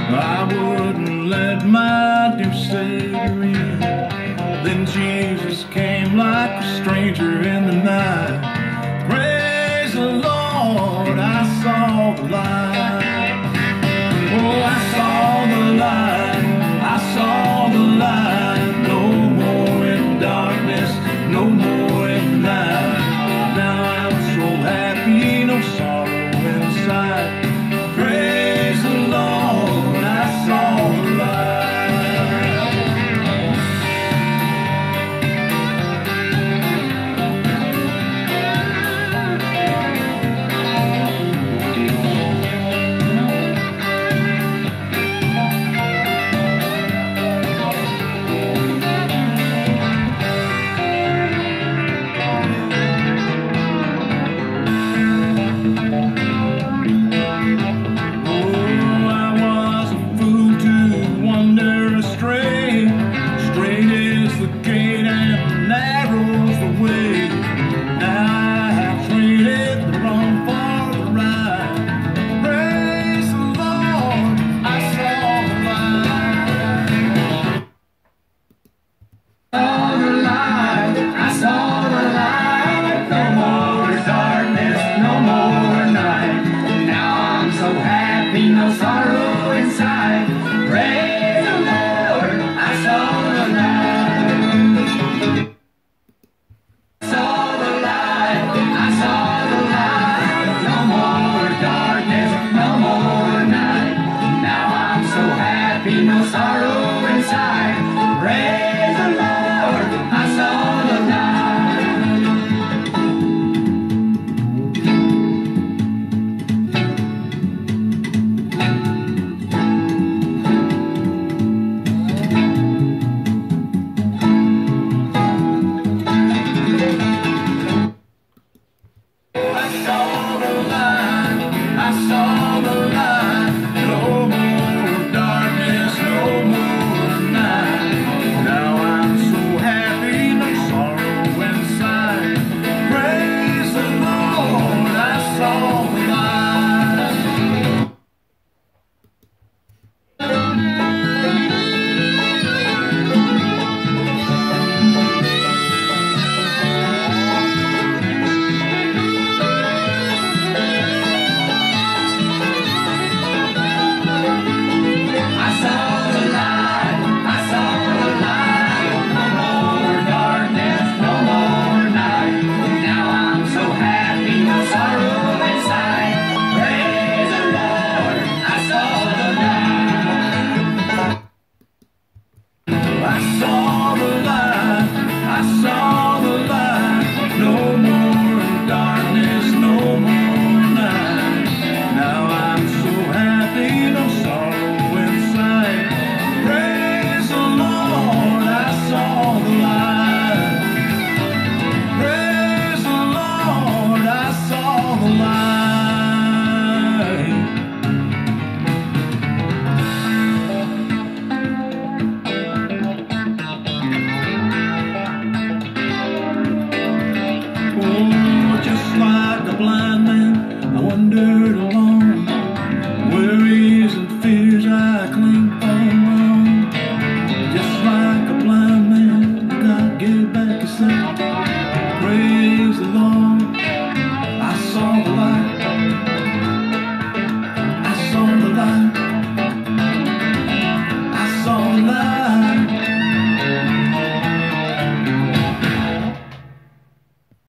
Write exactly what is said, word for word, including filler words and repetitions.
I wouldn't let my dear Savior in. Then Jesus came like a stranger in the night. Praise the Lord, I saw the light. Oh, I saw the light, I saw the light. No more in darkness, no more in night. Now I'm so happy, no sorrow inside. Praise the Lord, I saw the light. No sorrow inside. Praise the Lord, I saw the light. Saw the light, I saw the light. No more darkness, no more night. Now I'm so happy, no sorrow inside. Praise